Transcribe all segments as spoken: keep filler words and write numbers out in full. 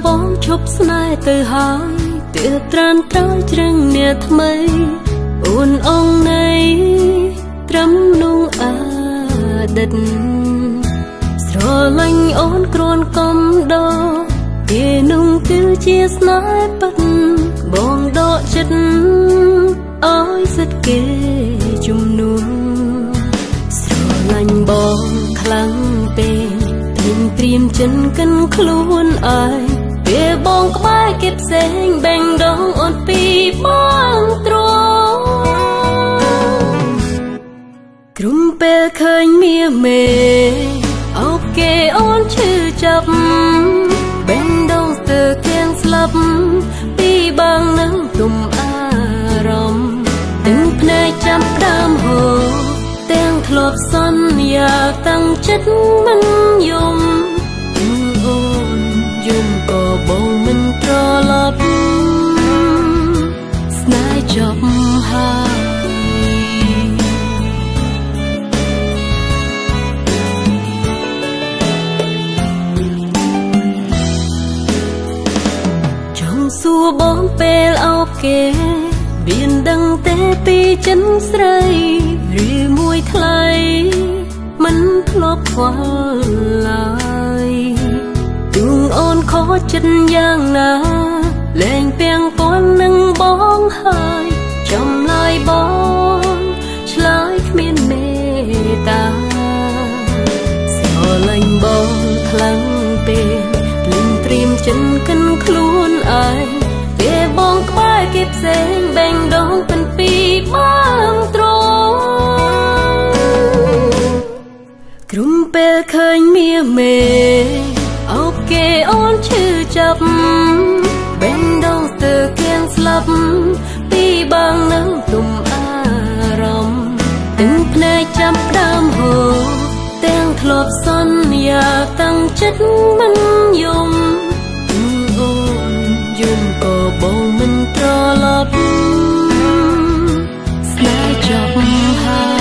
បងឈប់ស្នេហ៍ទៅហើយទើបត្រានត្រោយជ្រឹងអ្នកថ្មីអូនអងនៃត្រឹមនោះអតីតស្រឡាញ់អូនគ្រាន់កំដរគេនោះគឺជាស្នេហ៍ពិតបងដកចិត្តអើយសិតគេជំនួសស្រឡាញ់បងខ្លាំងពេកព្រៀងព្រៀមចិនកិនខ្លួនអើយពេលបងក្បែរគេផ្សេងបេងដងអូនពីបងទ្រង់ក្រុមពេលឃើញមាមេអោបគេអូនឈឺចាប់បេងដងស្ទើរគៀងស្លាប់ពីបងនឹងទុំអារម្មណ៍ទាំងភ្នែកចាំដើមហូរទាំងធ្លាប់សន្យាតាំងចិត្តមិនយំអូនយំក៏បងមិនត្រឡប់ស្នេហ៍ចប់ហើយចង់សួរបងពេលអោបគេមានដឹងទេពីចិនស្រីឬមួយថ្លៃមិនធ្លាប់ខ្វល់ឡើយទួងអូនខកចិត្តយ៉ាងណាលែងពាំងពាន់នឹងបងហើយចំឡាយបងឆ្លើយគ្មានមេត្តាស្រឡាញ់បងខ្លាំងពេកព្រៀងព្រៀមចិនកិនខ្លួនឯងពេលបងក្បែរគេផ្សេងបេងដងពិនពីបងទ្រង់ក្រុមពេលឃើញមាមេអោបគេអូនឈឺចាប់បេងដងស្ទើរគៀងស្លាប់ពីបងនឹងទុំអារម្មណ៍ទាំងភ្នែកចាំដើមហូរទាំងធ្លាប់សន្យាតាំងចិត្តមិនយំអូនយំក៏បងមិនត្រឡប់ស្នេហ៍ចប់ហើយ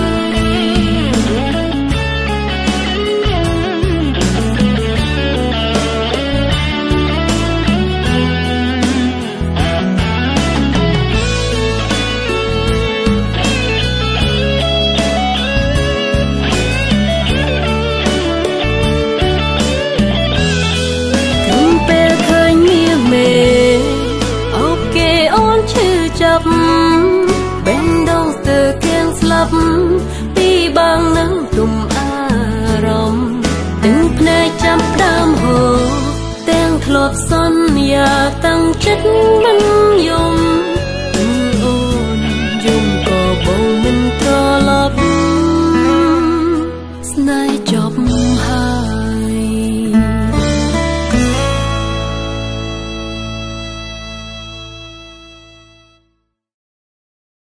បេងដងស្ទើរគៀងស្លាប់ពីបងនឹងទុំអារម្មណ៍ទាំងភ្នែកចាំដើមហូរទាំងធ្លាប់សន្យាតាំងចិត្តមិនយំ